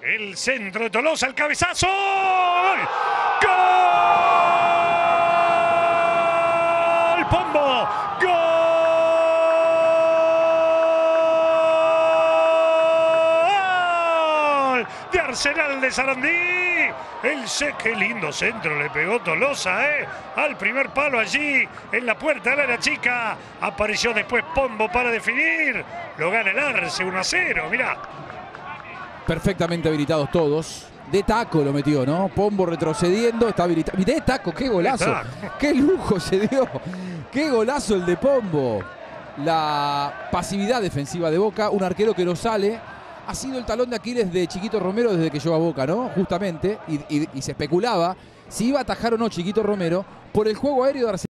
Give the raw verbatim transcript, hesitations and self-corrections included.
El centro de Tolosa, el cabezazo. ¡Gol! ¡Pombo! ¡Gol! De Arsenal de Sarandí. El sé, qué lindo centro le pegó Tolosa, ¿eh? Al primer palo allí, en la puerta del área chica. Apareció después Pombo para definir. Lo gana el Arce uno a cero, mirá. Perfectamente habilitados todos. De taco lo metió, ¿no? Pombo retrocediendo, está habilitado. De taco, qué golazo. Qué lujo se dio. Qué golazo el de Pombo. La pasividad defensiva de Boca, un arquero que no sale. Ha sido el talón de Aquiles de Chiquito Romero desde que llegó a Boca, ¿no? Justamente. Y, y, y se especulaba si iba a atajar o no Chiquito Romero por el juego aéreo de Arsenal.